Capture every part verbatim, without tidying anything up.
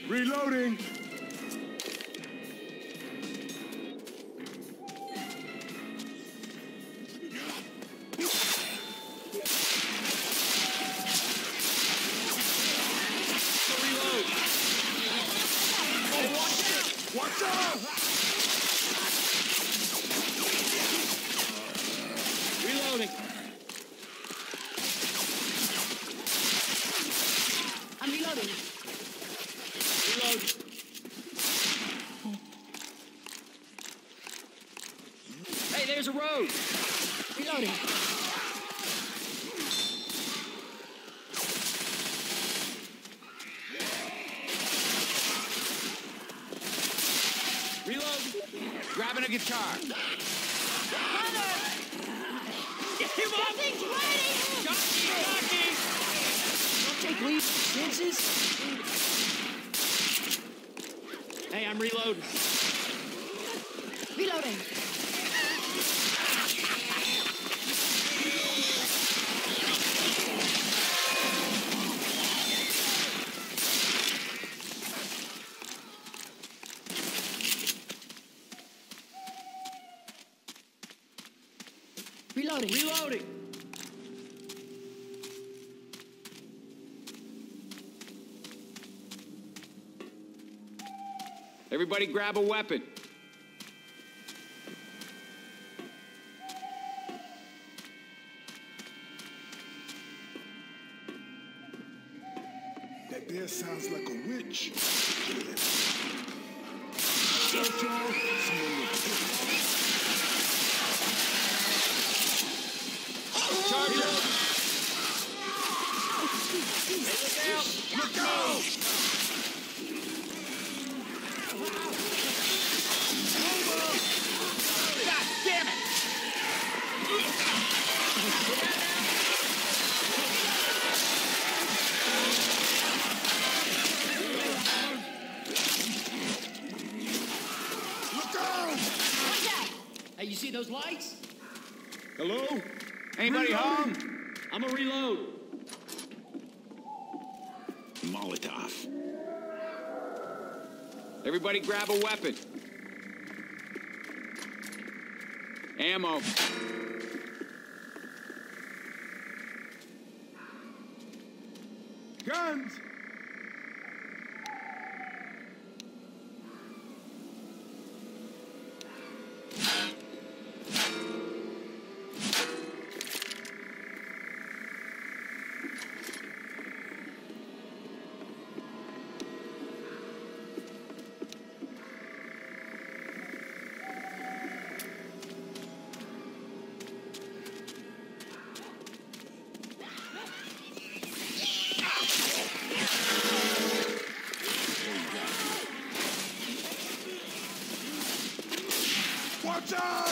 Reloading. Reload. Oh, watch out! Watch out! Reloading. I'm reloading. Reload. Hey, there's a road. Reloading. Reload. Grabbing a guitar. Hunter! Get him up! Thing's ready! Jockey, jockey! Don't take lead chances. Hey, I'm reloading. Reloading. Reloading. Reloading. Everybody grab a weapon. That there sounds like a witch. Search y'all. Someone will Charger! Hey, look out! look out! God damn it! Look out! Watch out! Hey, you see those lights? Hello? Anybody Reloading. home? I'm a reload. Molotov. Everybody grab a weapon. Ammo. Guns! Watch out!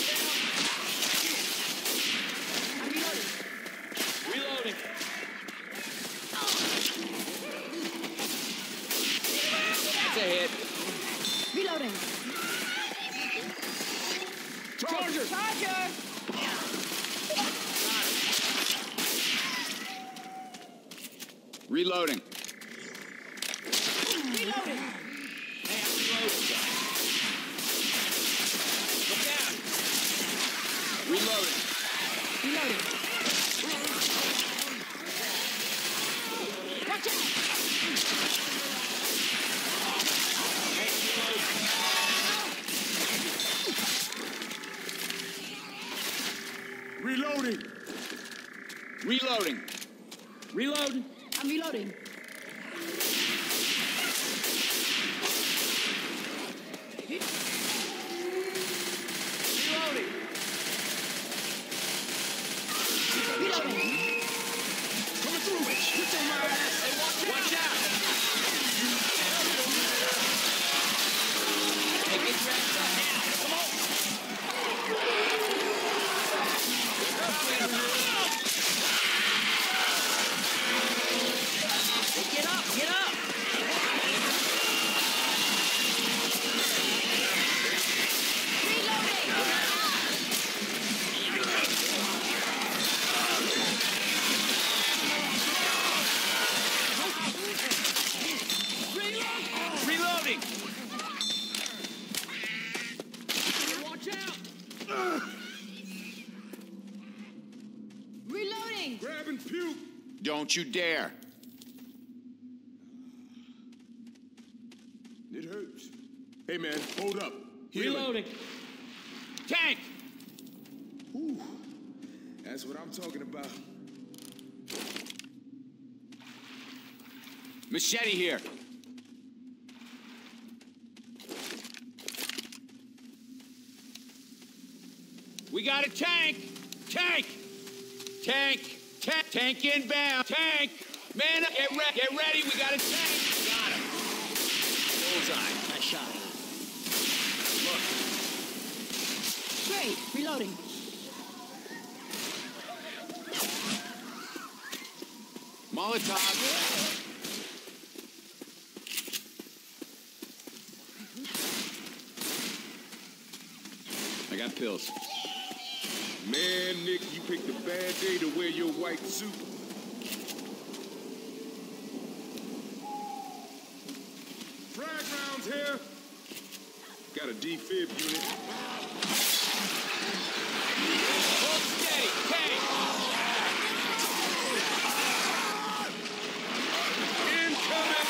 I'm reloading. Reloading. That's a hit. Reloading. Charger! Charger! Reloading. Reloading. Hey, I'm reloading. Look out! Reloading. Reloading. Watch out! Hey, reloading. Reloading. Reloading. Reloading. I'm reloading. Reloading. Reloading. Coming through it. Hit your ass. Hey, watch, watch out! Hey, get dressed up now. Come on. Don't you dare. It hurts. Hey, man, hold up. Healing. Reloading. Tank! Ooh, that's what I'm talking about. Machete here. We got a tank! Tank! Tank! Tank! Tank inbound! Tank! Man up! Get, re get ready! We got a tank! Got him! Bullseye. I shot him. Look. Great. Reloading. Molotov. I got pills. Man, Nick, you picked a bad day to wear your white suit. Frag rounds here. Got a defib unit. Hold steady. Tank. Incoming!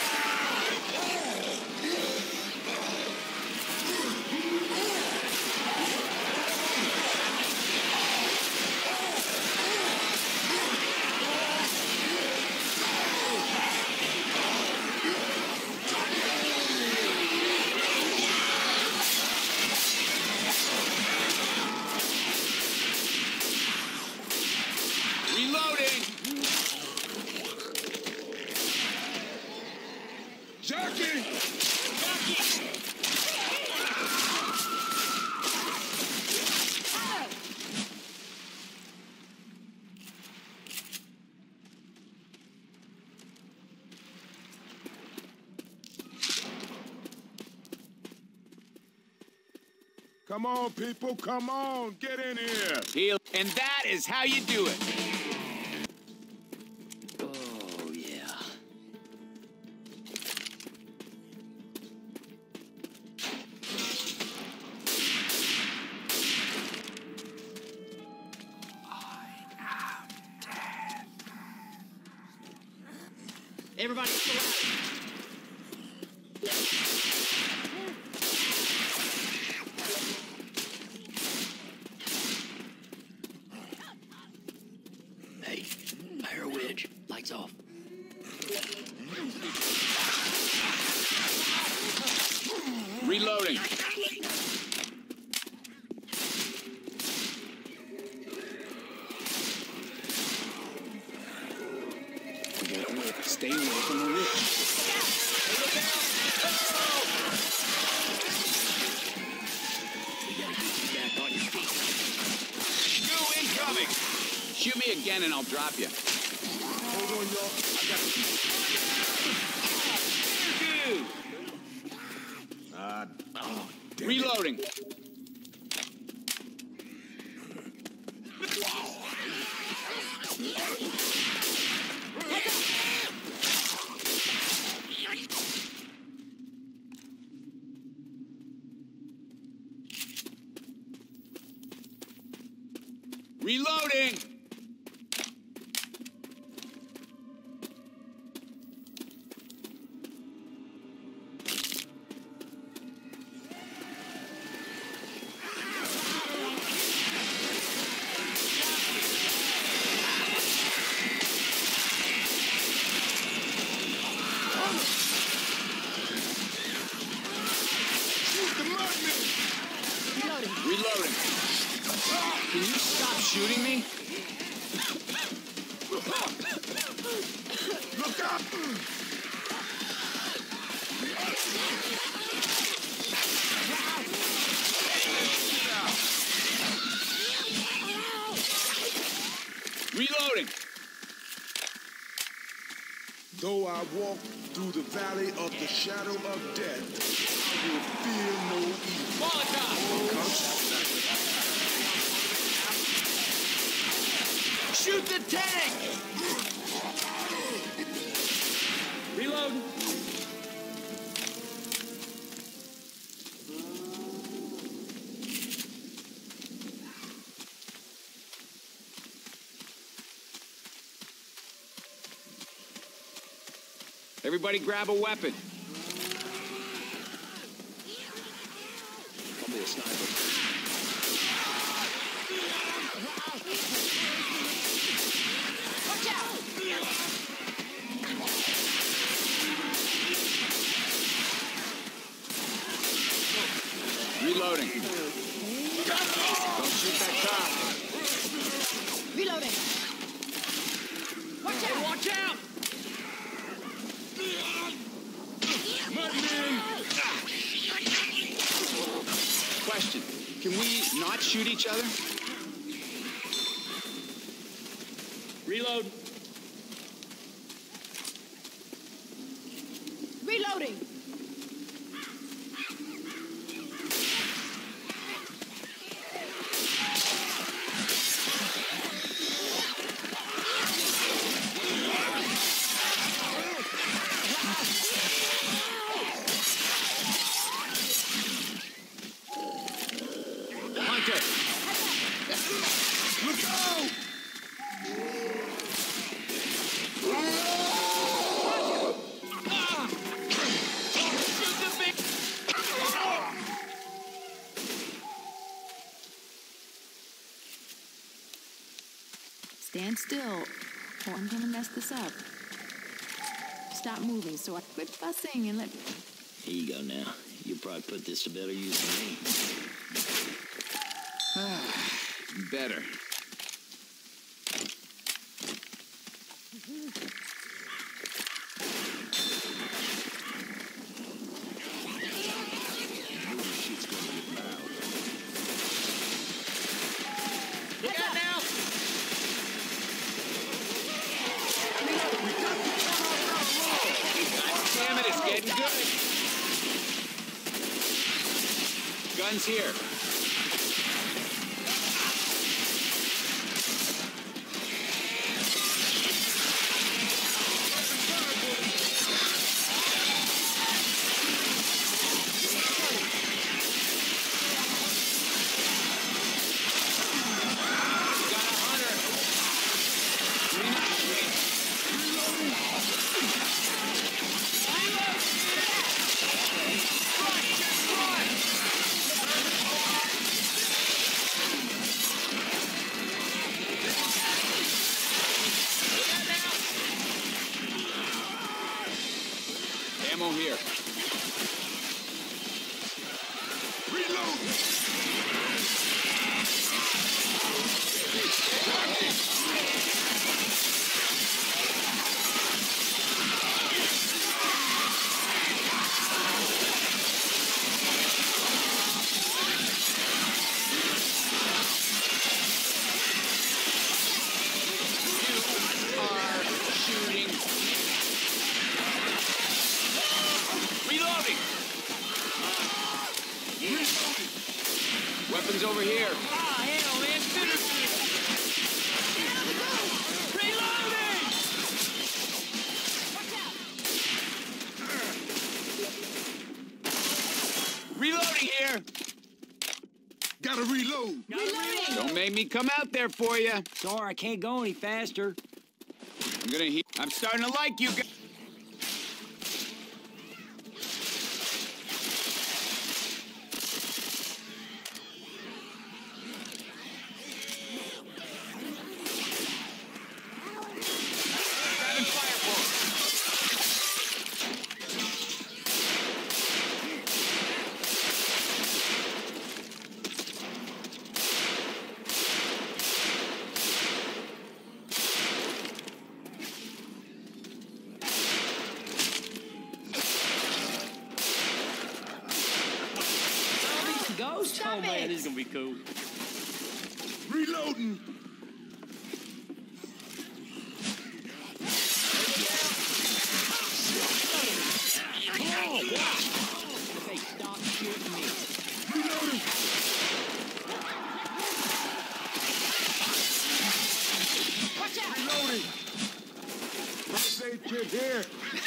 Reloading. Jockey! Come on, people, come on, get in here. Heal. And that is how you do it. Oh, yeah. Everybody still out. Hey, fire wedge. Lights off. Reloading. Stay away from the rich. We gotta get you back on your feet. Shoo incoming. Shoot me again and I'll drop you. Hold on, y'all. I got Dude. Ah, oh, damn it. Reloading. Reloading. Shoot the magnet. Reloading. Reloading. Can you stop shooting me? Look out. Reloading. Though I walk through the valley of the shadow of death, I will fear no evil. Molotov. Shoot the tank. Reloading. Everybody grab a weapon. Probably a sniper. Watch out! Reloading. Don't shoot that cop. Reloading. Watch out! Watch out! Question. Can we not shoot each other? Reload. Reloading. Hunter! Look out! Ah! Shoot the big... Stand still, or I'm gonna mess this up. Stop moving so I quit fussing and let... Here you go now. You'll probably put this to better use than me. Better. Look out now! Damn it, it's getting good. Guns here. Ammo here. Reload! You are shooting. Reloading. Weapons over here. Ah, hell, man. Finish me. Reloading! Reloading here. Gotta reload. Reloading! Don't make me come out there for you. Sorry, I can't go any faster. I'm gonna heat. I'm starting to like you guys. Grabbing fire for Ghost? Stop Oh, man, it. this is gonna be cool. Reloading. Hey, stop shooting me. Reloading. Watch out! Reloading. First aid kit here.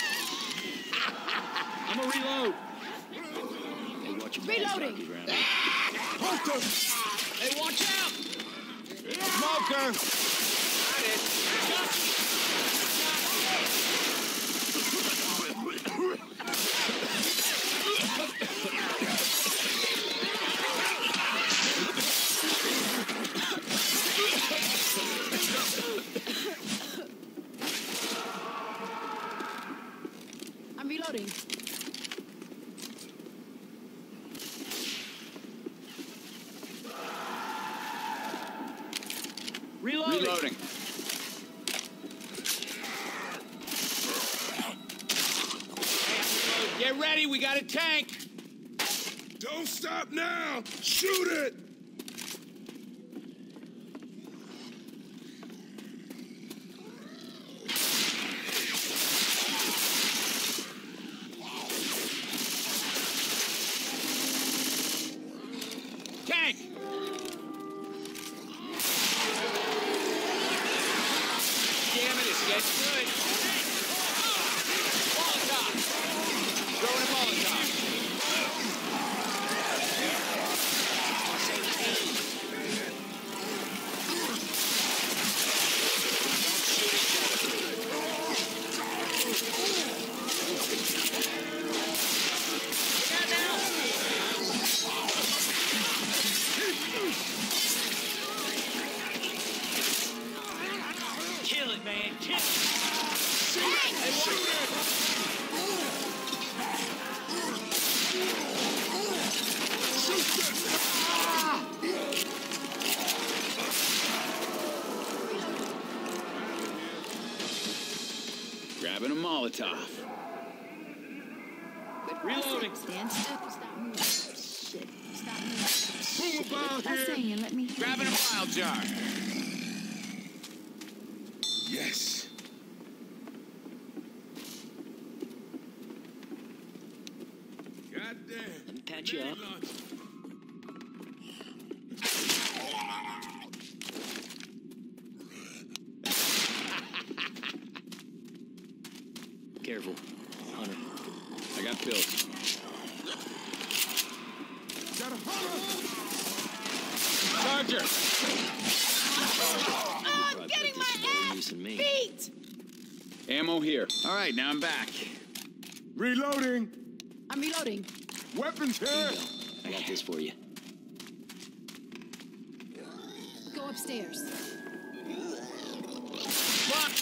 I'm gonna reload. Hey, watch your back, Reloading. Rocky Brown. Hunter. Hey, watch out! Smoker! Got it. Reloading. Get ready, we got a tank. Don't stop now! Shoot it! Tank! Damn it, it's getting good. Molotov! Throwing a Molotov. Kill it, man. Kill it. Grabbing a Molotov. Reloading. Stand still. Stop moving. Shit. Stop moving. Move about Stop here! saying. Let me. Grabbing a file jar. Yes. Goddamn. Let me patch you up. Careful, Hunter. I got pills. Got a hunter! Charger! Oh, I'm getting my ass Me. beat. Ammo here. All right, now I'm back. Reloading! I'm reloading. Weapons here! I got this for you. Go upstairs. What?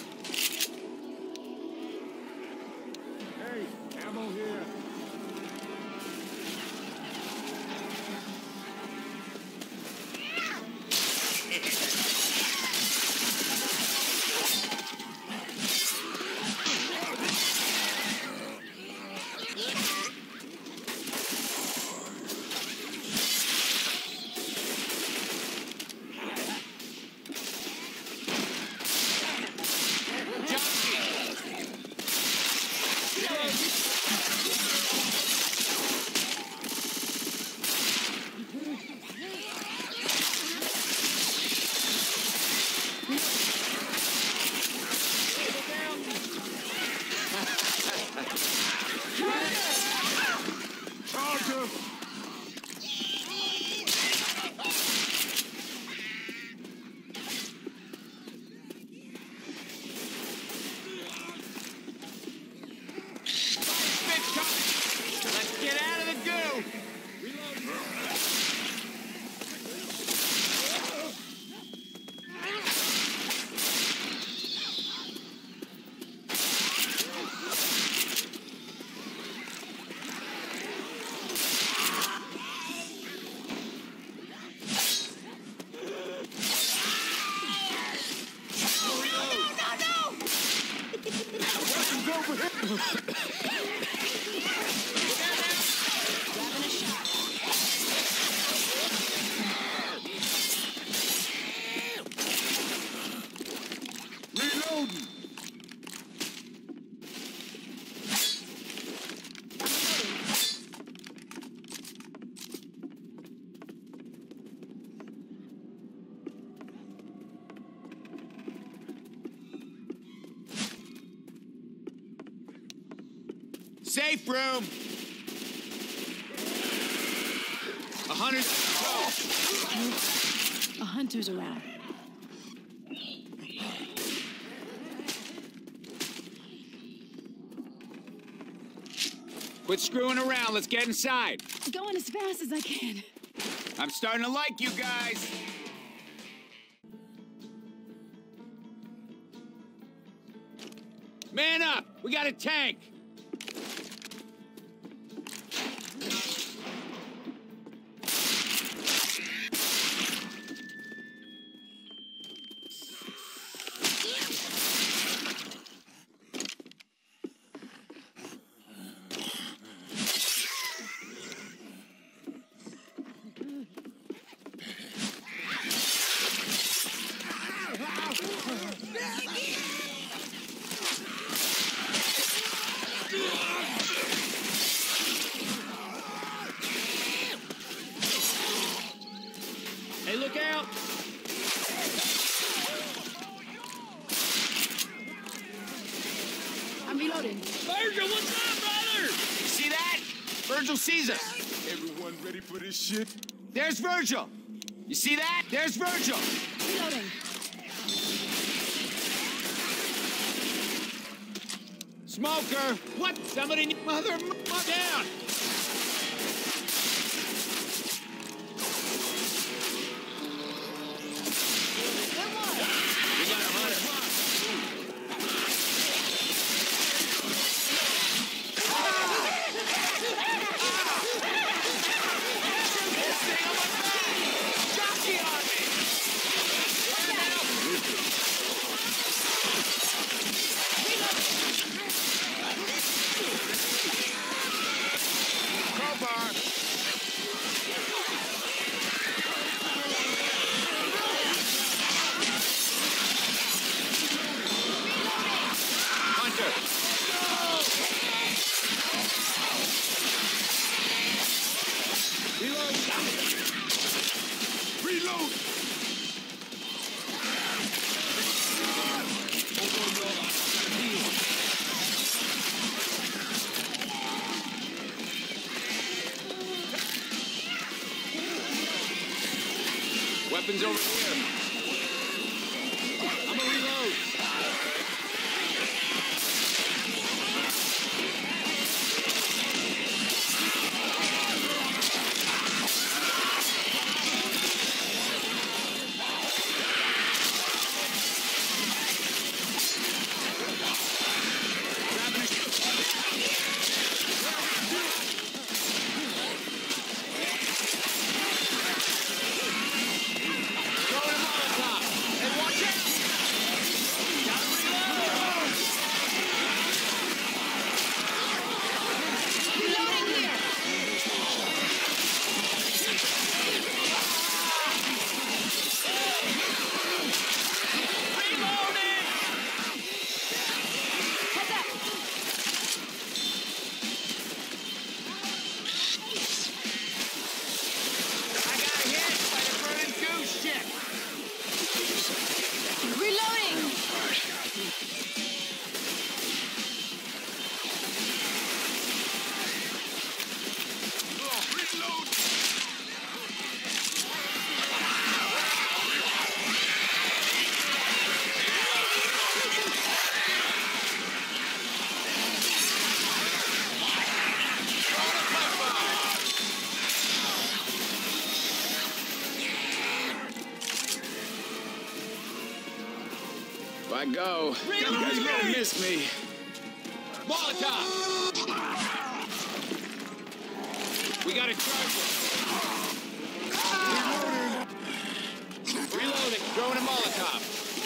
Hey, ammo here! Charger! Bitch coming! Let's get out of the goo! Weapons over here! Reloading! Safe room! A hundred. A hunter's around. Quit screwing around. Let's get inside. Going as fast as I can. I'm starting to like you guys. Man up! We got a tank! Virgil sees us. Everyone ready for this shit? There's Virgil. You see that? There's Virgil. Reloading. Smoker. What? Somebody... Mother... Mother... Down. We got a hunter. Weapons over here. I'm gonna reload. If I go, you guys won't miss me. Molotov! We got a charger. Reloading. Reloading. Throwing a Molotov.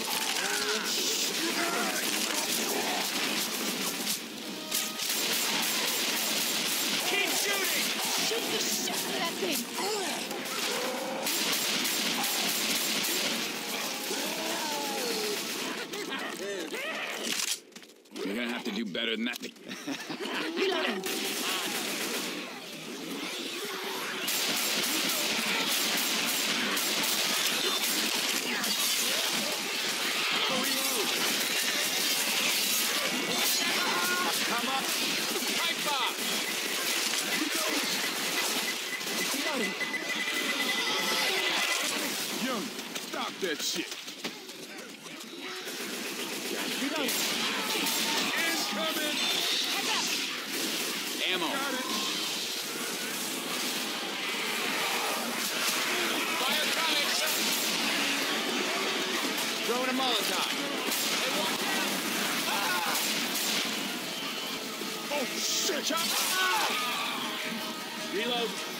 Keep shooting! Shoot the shit out of that thing. You're gonna have to do better than that. Reloading. Come up. Pipe bomb. Reloading. Young, stop that shit. Reloading. Incoming. Heads up. Ammo. Got it. Fire coming. Throwing a Molotov. Hey, watch out. Ah. Oh shit! Ah. Reload.